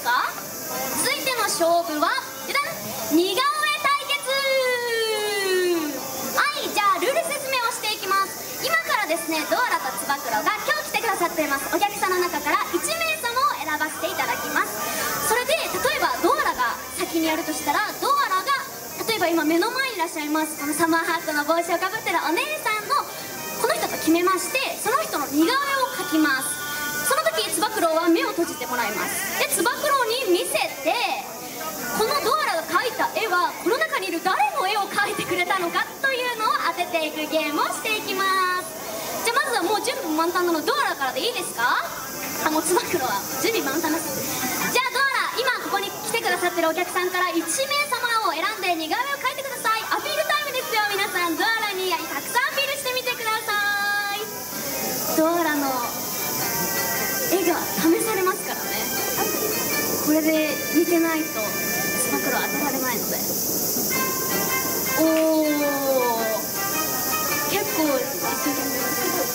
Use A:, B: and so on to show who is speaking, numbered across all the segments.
A: か？続いての勝負は似顔絵対決。はい、じゃあルール説明をしていきます。今からですね、ドアラとつば九郎が今日来てくださっていますお客さんの中から1名様を選ばせていただきます。それで例えばドアラが先にやるとしたら、ドアラが例えば今目の前にいらっしゃいますこのサマーハットの帽子をかぶってるお姉さんのこの人と決めまして、その人の似顔絵を描きます。その時つば九郎は目を閉じてもらいます。でつば九郎に見せて、このドアラが描いた絵はこの中にいる誰の絵を描いてくれたのかというのを当てていくゲームをしていきます。じゃあまずはもう準備満タンなのドアラからでいいですか？もうつば九郎は準備満タンです。じゃあドアラ、今ここに来てくださってるお客さんから1名様を選んで似顔絵を描いてください。アピールタイムですよ。皆さんドアラにたくさんアピールしてみてください。ドアラの絵が試されますからね。これで似てないとつば九郎当てられないので。おー、結構一生懸命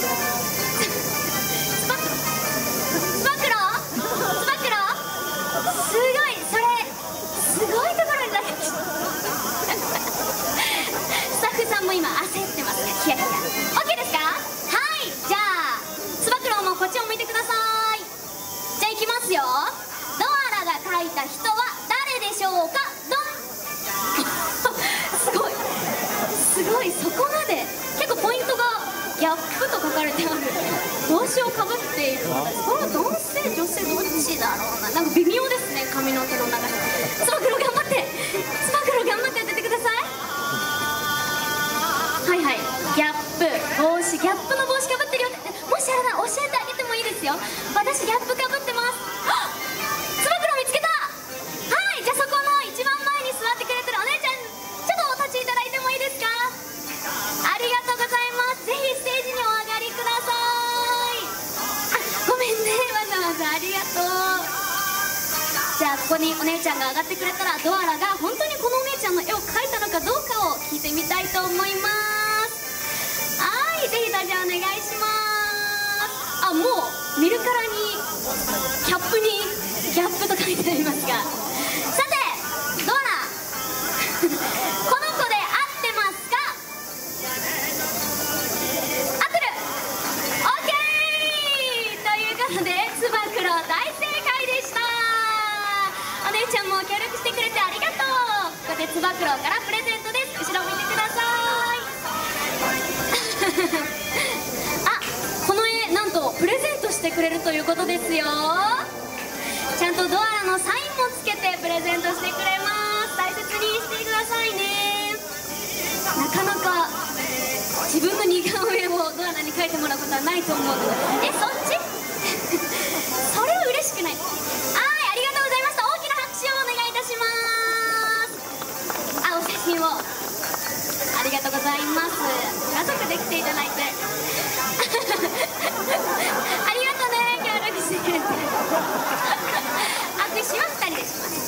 A: つば九郎すごい、それすごいところにだけスタッフさんも今焦ってますね。ヒヤヒヤ。 OK ですか？はい、じゃあつば九郎もこっちを向いてください。じゃあいきますよ。ドアラが描いた人は誰でしょうか？ドンすごいすごい、そこまで結構ポイントがギャップと書かれてある帽子をかぶっているのです。これは男性女性どっちだろうな。なんか微妙ですね、髪の毛の長さ。つば九郎頑張って、つば九郎頑張って当ててください。はいはい、ギャップ帽子、ギャップの帽子かぶってるよって。もしあれなら教えてあげてもいいですよ。私ギャップかぶってます。つば九郎見つけた。はい、じゃあそこの一番前に座ってくれてるお姉ちゃん、ちょっとお立ちいただいてもいいですか？ありがとうございます。ぜひステージにお上がりください。ごめんね、わざわざありがとう。じゃあここにお姉ちゃんが上がってくれたら、ドアラが本当にこのお姉ちゃんの絵を描いたのかどうかを聞いてみたいと思います。はい、ぜひダジャレお願いします。あ、もう見るからにキャップにギャップと書いてありますが、さてドアラこの子で合ってますか？合ってる。 OK ということでつば九郎大正解でした。お姉ちゃんも協力してくれてありがとう。ここでつば九郎からプレゼントです。後ろ向いてください。あ、この絵なんとプレゼントしてくれるということですよ。ちゃんとドアラのサインもつけてプレゼントしてくれます。大切にしてくださいね。なかなか自分の似顔絵をドアラに描いてもらうことはないと思うので。そっちそれは嬉しくない。はい、ありがとうございました。大きな拍手をお願いいたします。あ、お写真をありがとうございます。家族で来ていただいてありがとうね、協力してくれて。握手は2人でします。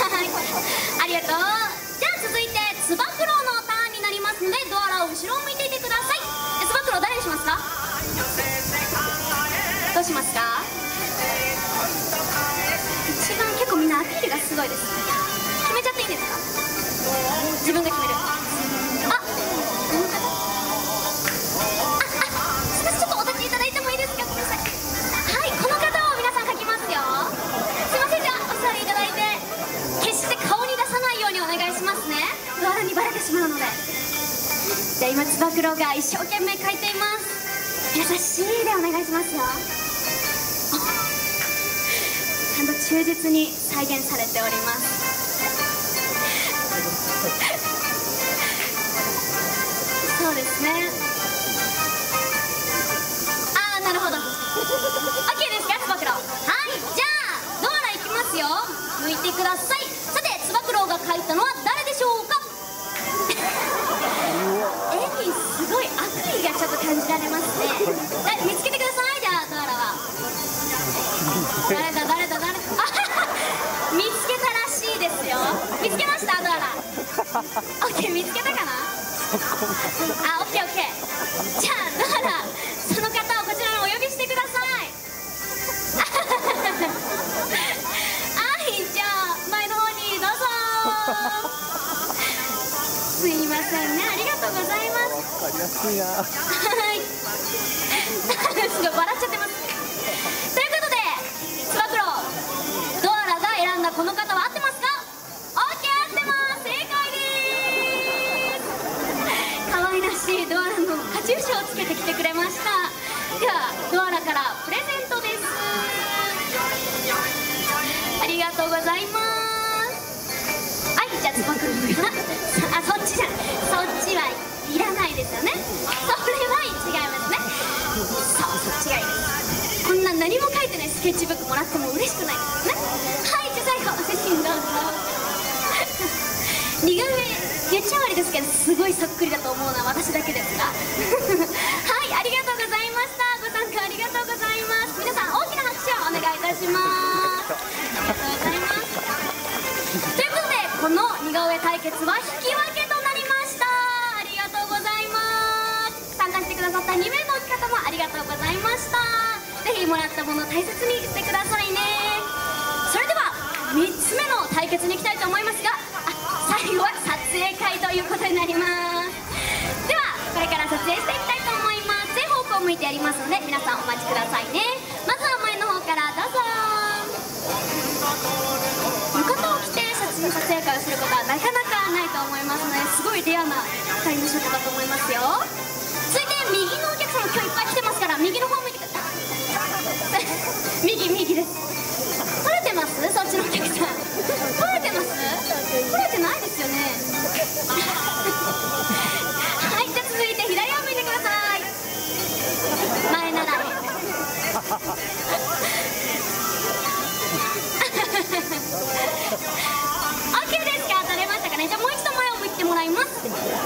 A: はい、ありがとう。じゃあ続いてつば九郎のターンになりますので、ドアラを後ろを向いていてください。つば九郎誰にしますか？どうしますか？一番結構みんなアピールがすごいですね。決めちゃっていいですか？自分が決める。あ、この方。すいません、ちょっとお立ちいただいてもいいですか？ごめんなさい。はい、この方を皆さん描きますよ。すいません、じゃあお座りいただいて、決して顔に出さないようにお願いしますね。ドアラにバレてしまうので。じゃあ今つば九郎が一生懸命描いています。優しいでお願いしますよ。ちゃんと忠実に再現されております。そうですね。ああ、なるほど。 OK ですか、つば九郎。はい、じゃあドアラいきますよ。向いてください。さてつば九郎が描いたのは誰でしょうか？絵にすごい悪意がちょっと感じられますね。見つけてください。じゃあドアラは誰だ誰だ誰だ。見つけたらしいですよ。見つけました、ドアラ。オッケー、見つけたかな。あ、オッケーオッケー。じゃあドアラ、その方をこちらにお呼びしてください。はい、
B: 安いな。
A: はいすごい笑っちゃってます。ということでつば九郎、ドアラが選んだこの方は合ってますか？ OK、 合ってます。正解です。可愛らしいドアラのカチューシャをつけてきてくれました。ではドアラからプレゼントです。ありがとうございます。はい、じゃあつば九郎があ、そっちじゃん、そっちはいらないですよね。それは違いますね。そう、違います。こんな何も書いてないスケッチブックもらっても嬉しくないですよね。はい、じゃあ最後お写真どうぞ。似顔絵言っちゃ悪いですけどすごいそっくりだと思うのは私だけですがはい、ありがとうございました。ご参加ありがとうございます。皆さん大きな拍手をお願いいたします。ありがとうございます。ということでこの似顔絵対決は引き分けとなりました。ありがとうございます。参加してくださった2名のお方もありがとうございました。ぜひもらったものを大切にしてくださいね。それでは3つ目の対決に行きたいと思いますが、最後は撮影会ということになります。ではこれから撮影していきたいと思います。全方向を向いてやりますので皆さんお待ちくださいね。まずは前の方からどうぞ。浴衣を着て撮影会をすることはなかなかないと思いますので、すごいレアな2人のショットだと思いますよ。続いて右のお客様、今日いっぱい来てますから右の方向いてください右です。撮れてます？そっちのお客さん撮れてます？撮れてないですよねはい、じゃあ続いて左を向いてください。前ならOK ですか？撮れましたかね。じゃあもう一度前を向いてもらいます。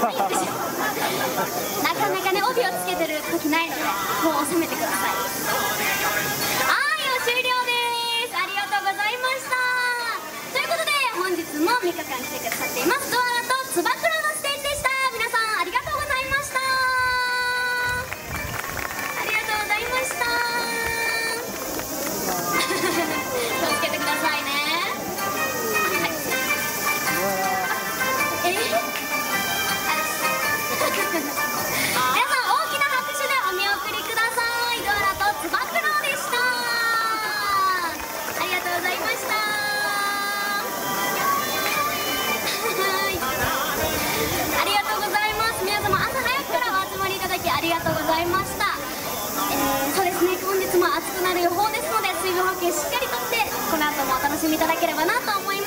A: なかなかね帯をつけてる時ないのでもう収めてください。はい、終了です。ありがとうございました。ということで本日も3日間来てくださっていますドアラとつば九郎のステージでした。皆さんありがとうございました。ありがとうございました気をつけてくださいね。はい皆さん大きな拍手でお見送りください。ドアラとつば九郎でした。ありがとうございました。ありがとうございます。皆様朝早くからお集まりいただきありがとうございました。そうですね、本日も暑くなる予報ですので水分補給しっかりとってこの後もお楽しみいただければなと思います。